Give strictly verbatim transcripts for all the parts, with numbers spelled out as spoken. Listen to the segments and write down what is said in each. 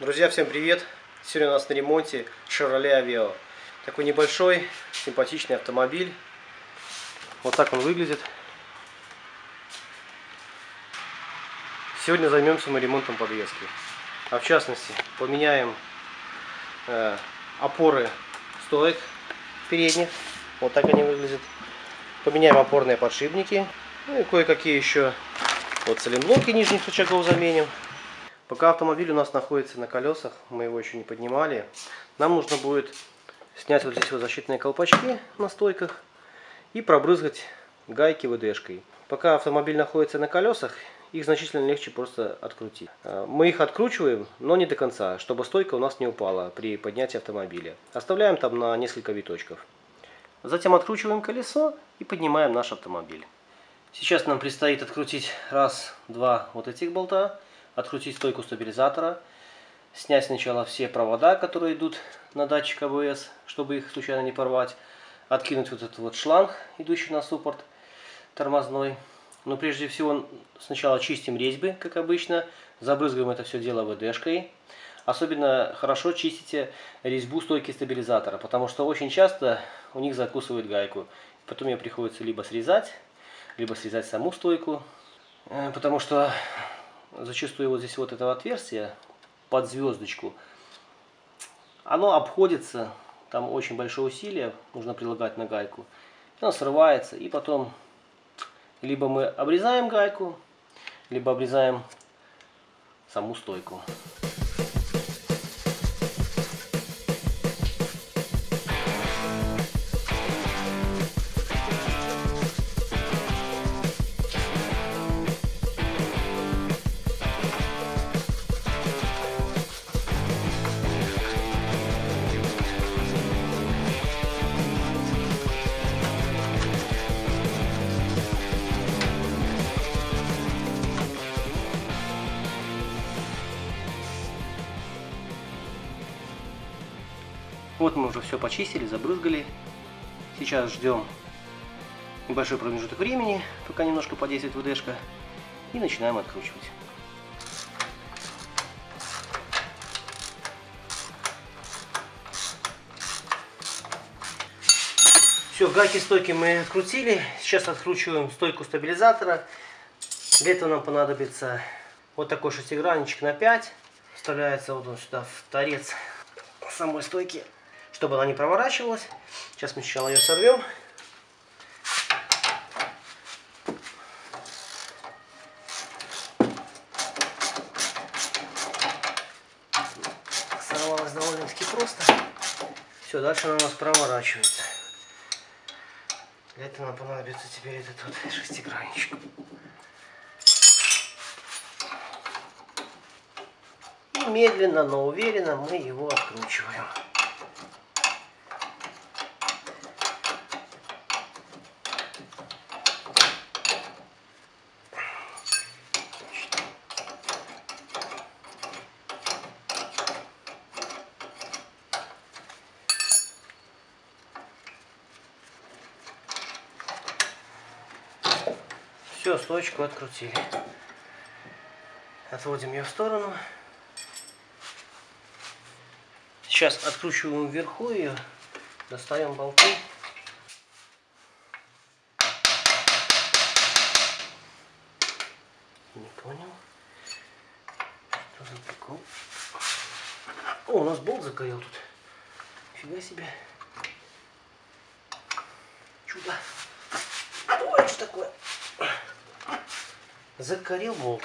Друзья, всем привет! Сегодня у нас на ремонте Chevrolet Aveo. Такой небольшой, симпатичный автомобиль. Вот так он выглядит. Сегодня займемся мы ремонтом подвески. А в частности, поменяем э, опоры стоек передних. Вот так они выглядят. Поменяем опорные подшипники. Ну и кое-какие еще вот цилинблоки нижних рычагов заменим. Пока автомобиль у нас находится на колесах, мы его еще не поднимали, нам нужно будет снять вот здесь вот защитные колпачки на стойках и пробрызгать гайки вэ дэ-шкой. Пока автомобиль находится на колесах, их значительно легче просто открутить. Мы их откручиваем, но не до конца, чтобы стойка у нас не упала при поднятии автомобиля. Оставляем там на несколько виточков. Затем откручиваем колесо и поднимаем наш автомобиль. Сейчас нам предстоит открутить раз-два вот этих болта. Открутить стойку стабилизатора, снять сначала все провода, которые идут на датчик а бэ эс, чтобы их случайно не порвать, откинуть вот этот вот шланг, идущий на суппорт тормозной. Но прежде всего сначала чистим резьбы, как обычно, забрызгаем это все дело вэ дэ-шкой. Особенно хорошо чистите резьбу стойки стабилизатора, потому что очень часто у них закусывает гайку. Потом ее приходится либо срезать, либо срезать саму стойку, потому что зачастую вот здесь вот это отверстие под звездочку, оно обходится, там очень большое усилие нужно прилагать на гайку, оно срывается, и потом либо мы обрезаем гайку, либо обрезаем саму стойку. Вот мы уже все почистили, забрызгали. Сейчас ждем небольшой промежуток времени, пока немножко подействует вэ дэ-шка, и начинаем откручивать. Все, гайки стойки мы открутили. Сейчас откручиваем стойку стабилизатора. Для этого нам понадобится вот такой шестигранничек на пять. Вставляется вот он сюда в торец самой стойки, чтобы она не проворачивалась. Сейчас мы сначала ее сорвем. Сорвалась довольно-таки просто. Все, дальше она у нас проворачивается. Для этого нам понадобится теперь этот вот шестигранничек. И медленно, но уверенно мы его откручиваем. Все, стойку открутили. Отводим ее в сторону. Сейчас откручиваем вверху ее, достаем болты. Не понял. Что за прикол? О, у нас болт загорел тут. Фига себе. Чудо. Ой, что такое? Загорел болт.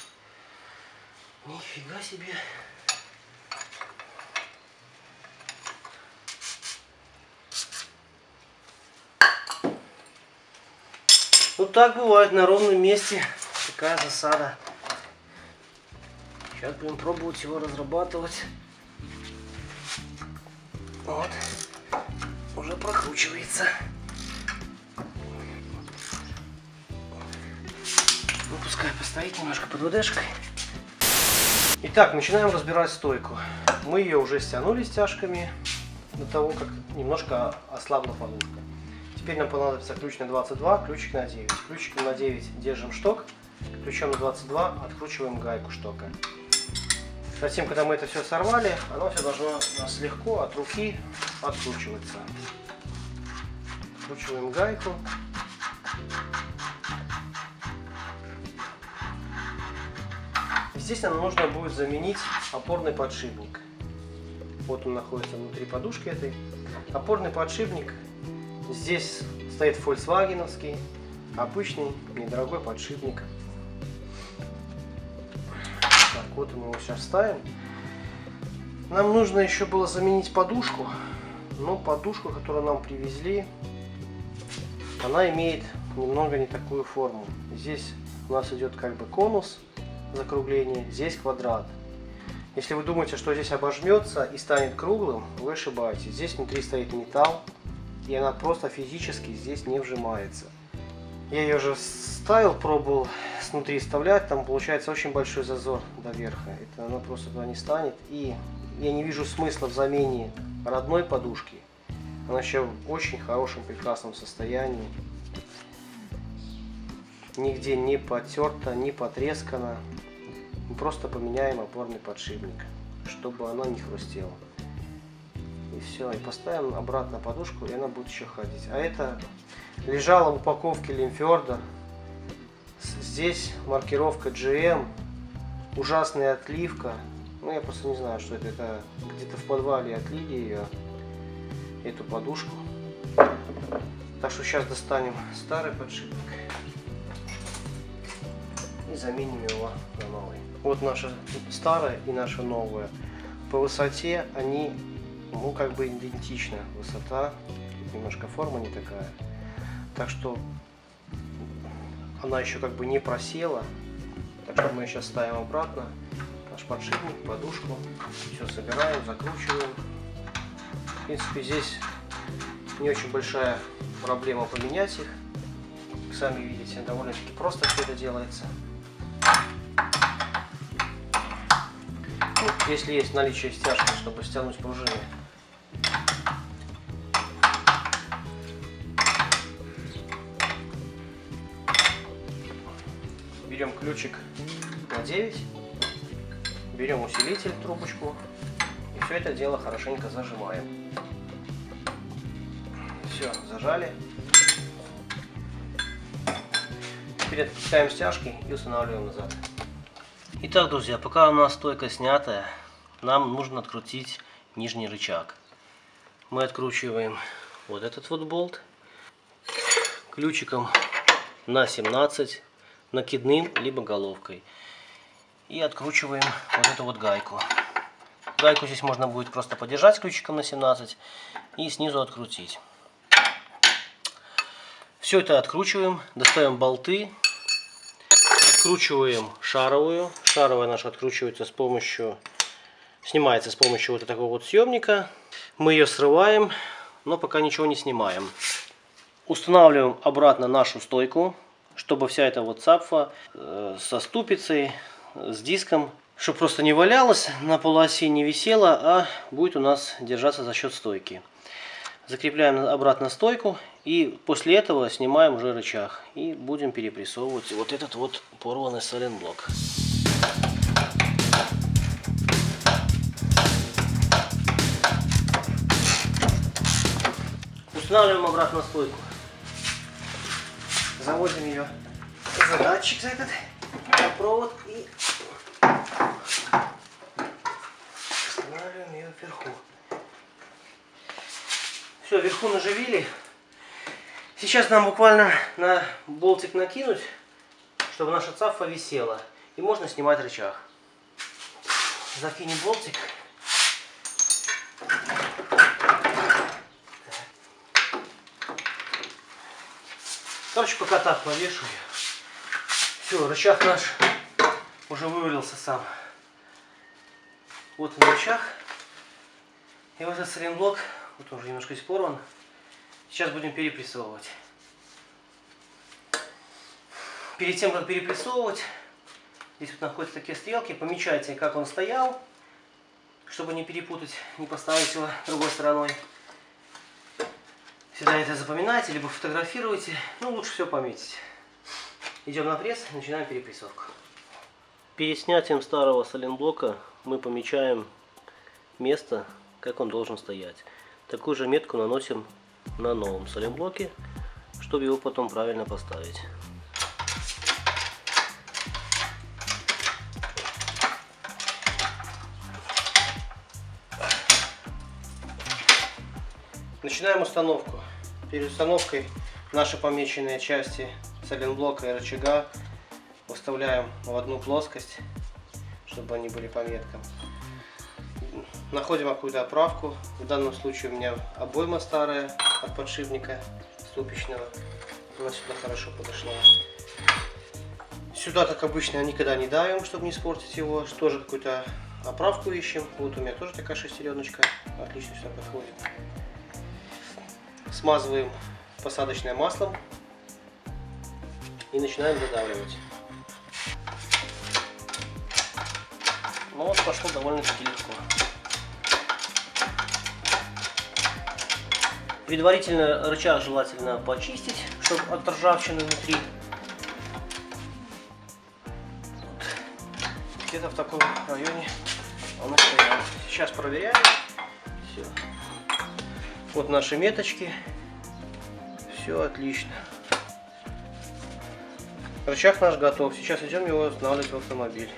Нифига себе. Вот так бывает на ровном месте. Такая засада. Сейчас будем пробовать его разрабатывать. Вот. Уже прокручивается. Ну, пускай постоит немножко под вэ дэ-шкой. Итак, начинаем разбирать стойку. Мы ее уже стянули стяжками до того, как немножко ослабла подушка. Теперь нам понадобится ключ на двадцать два, ключик на девять. Ключиком на девять держим шток, ключом на двадцать два откручиваем гайку штока. Затем, когда мы это все сорвали, оно все должно у нас легко от руки откручиваться. Откручиваем гайку. Здесь нам нужно будет заменить опорный подшипник. Вот он находится внутри подушки этой. Опорный подшипник. Здесь стоит фольксвагеновский, обычный, недорогой подшипник. Так, вот мы его сейчас ставим. Нам нужно еще было заменить подушку. Но подушку, которую нам привезли, она имеет немного не такую форму. Здесь у нас идет как бы конус закругления, здесь квадрат. Если вы думаете, что здесь обожмется и станет круглым, вы ошибаетесь. Здесь внутри стоит металл, и она просто физически здесь не вжимается. Я ее уже ставил, пробовал снутри вставлять, там получается очень большой зазор до верха. Это она просто туда не станет. И я не вижу смысла в замене родной подушки. Она еще в очень хорошем, прекрасном состоянии. Нигде не потерта, не потрескана. Мы просто поменяем опорный подшипник, чтобы она не хрустела. И все, и поставим обратно подушку, и она будет еще ходить. А это лежала в упаковке Лимфьорда. Здесь маркировка джи эм, ужасная отливка. Ну, я просто не знаю, что это. Это где-то в подвале отлили ее, эту подушку. Так что сейчас достанем старый подшипник и заменим его на новый. Вот наша старая и наша новая. По высоте они, ну, как бы идентичны. Высота, немножко форма не такая. Так что она еще как бы не просела. Так что мы сейчас ставим обратно наш подшипник, подушку. Все собираем, закручиваем. В принципе, здесь не очень большая проблема поменять их. Сами видите, довольно-таки просто все это делается. Ну, если есть наличие стяжки, чтобы стянуть пружины. Берем ключик на девять, берем усилитель, трубочку, и все это дело хорошенько зажимаем. Все, зажали. Теперь отпускаем стяжки и устанавливаем назад. Итак, друзья, пока у нас стойка снятая, нам нужно открутить нижний рычаг. Мы откручиваем вот этот вот болт ключиком на семнадцать, накидным либо головкой. И откручиваем вот эту вот гайку. Гайку здесь можно будет просто подержать ключиком на семнадцать и снизу открутить. Все это откручиваем, достаем болты. Откручиваем шаровую. Шаровая наша откручивается с помощью, снимается с помощью вот такого вот съемника. Мы ее срываем, но пока ничего не снимаем. Устанавливаем обратно нашу стойку, чтобы вся эта вот цапфа э, со ступицей, с диском, чтобы просто не валялась, на полуоси не висела, а будет у нас держаться за счет стойки. Закрепляем обратно стойку и после этого снимаем уже рычаг и будем перепрессовывать вот этот вот порванный сайлентблок. Устанавливаем обратно стойку. Заводим ее за датчик, за этот за провод и устанавливаем ее вверху. Все, вверху наживили. Сейчас нам буквально на болтик накинуть, чтобы наша цапфа висела. И можно снимать рычаг. Закинем болтик. Короче, пока так повешу я. Все, рычаг наш уже вывалился сам. Вот он рычаг. И вот этот сайлентблок. Вот он уже немножко испорван. Сейчас будем перепрессовывать. Перед тем, как перепрессовывать, здесь вот находятся такие стрелки. Помечайте, как он стоял, чтобы не перепутать, не поставить его другой стороной. Всегда это запоминайте, либо фотографируйте. Ну, лучше все пометить. Идем на пресс, начинаем перепрессовку. Перед снятием старого сайлентблока мы помечаем место, как он должен стоять. Такую же метку наносим на новом саленблоке, чтобы его потом правильно поставить. Начинаем установку. Перед установкой наши помеченные части саленблока и рычага выставляем в одну плоскость, чтобы они были по меткам. Находим какую-то оправку. В данном случае у меня обойма старая от подшипника ступичного. Она сюда хорошо подошла. Сюда, как обычно, никогда не давим, чтобы не испортить его. Тоже какую-то оправку ищем. Вот у меня тоже такая шестереночка. Отлично сюда подходит. Смазываем посадочным маслом и начинаем додавливать. Ну вот пошло довольно-таки легко. Предварительно рычаг желательно почистить, чтобы от ржавчины внутри. Вот. Где-то в таком районе он стоял. Сейчас проверяем. Все. Вот наши меточки. Все отлично. Рычаг наш готов. Сейчас идем его устанавливать в автомобиль.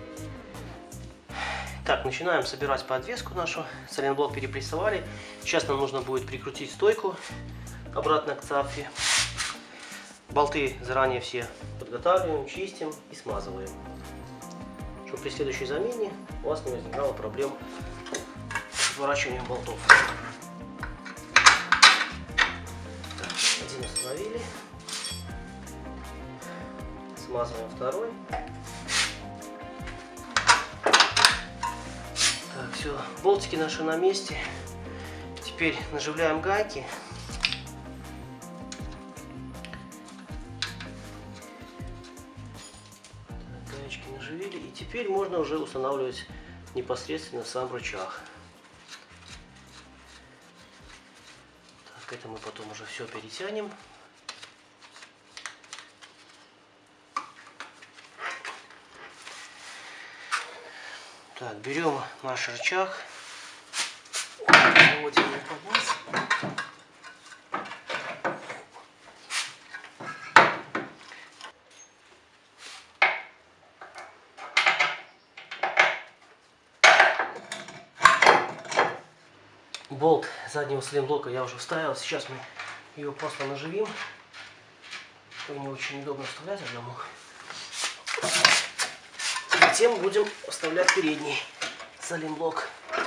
Так, начинаем собирать подвеску нашу. Саленблок перепрессовали. Сейчас нам нужно будет прикрутить стойку обратно к цапфе. Болты заранее все подготавливаем, чистим и смазываем, чтобы при следующей замене у вас не возникало проблем с сворачиванием болтов. Один установили. Смазываем второй. Так, все, болтики наши на месте. Теперь наживляем гайки. Так, гаечки наживили. И теперь можно уже устанавливать непосредственно сам рычаг. Так, это мы потом уже все перетянем. Так, берем наш рычаг, заводим его под нас. Болт заднего саленблока я уже вставил, сейчас мы его просто наживим. Его не очень удобно вставлять одному. Затем будем вставлять передний саленблок.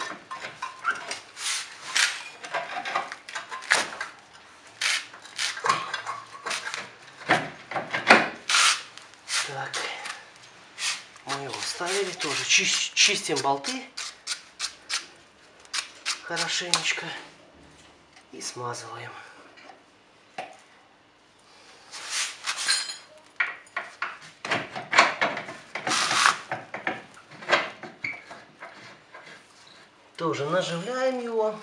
Так, мы его вставили, тоже чистим болты хорошенечко и смазываем. Тоже наживляем его.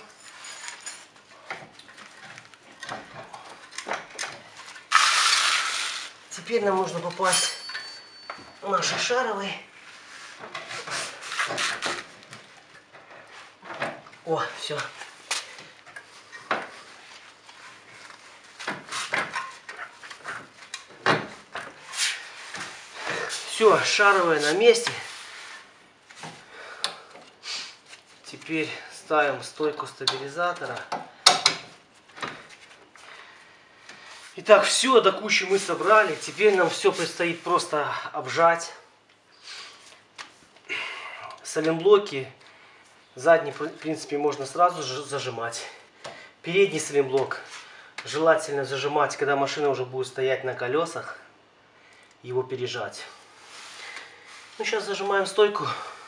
Теперь нам нужно попасть в наши шаровые. О, все. Все, шаровые на месте. Теперь ставим стойку стабилизатора. Итак, все до кучи мы собрали. Теперь нам все предстоит просто обжать. Саленблоки задний, в принципе, можно сразу же зажимать. Передний саленблок желательно зажимать, когда машина уже будет стоять на колесах, его пережать. Ну, сейчас зажимаем стойку.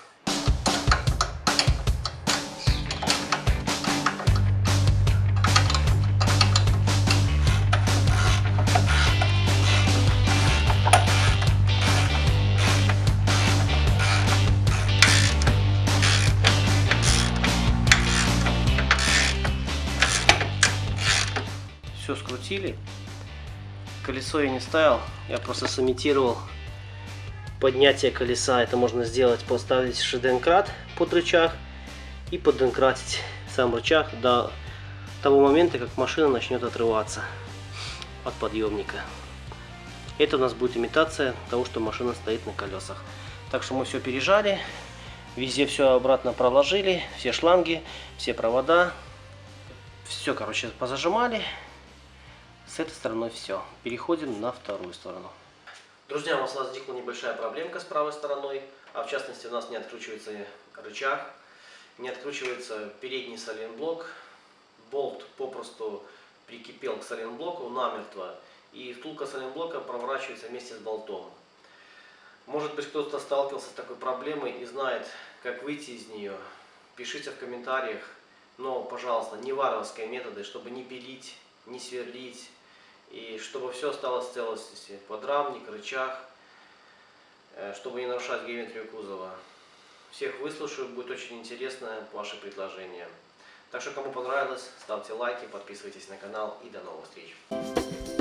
Все скрутили. Колесо я не ставил, я просто сымитировал поднятия колеса. Это можно сделать, поставить шеденкрат под рычаг и подденкратить сам рычаг до того момента, как машина начнет отрываться от подъемника. Это у нас будет имитация того, что машина стоит на колесах. Так что мы все пережали, везде все обратно проложили, все шланги, все провода. Все, короче, позажимали. С этой стороны все. Переходим на вторую сторону. Друзья, у нас возникла небольшая проблемка с правой стороной. А в частности, у нас не откручивается рычаг, не откручивается передний сайлентблок. Болт попросту прикипел к сайлентблоку намертво. И втулка сайлентблока проворачивается вместе с болтом. Может быть, кто-то сталкивался с такой проблемой и знает, как выйти из нее. Пишите в комментариях. Но, пожалуйста, не варварские методы, чтобы не пилить, не сверлить. И чтобы все осталось в целостности. Подрамник, рычаг. Чтобы не нарушать геометрию кузова. Всех выслушаю, будет очень интересно ваше предложение. Так что, кому понравилось, ставьте лайки, подписывайтесь на канал и до новых встреч.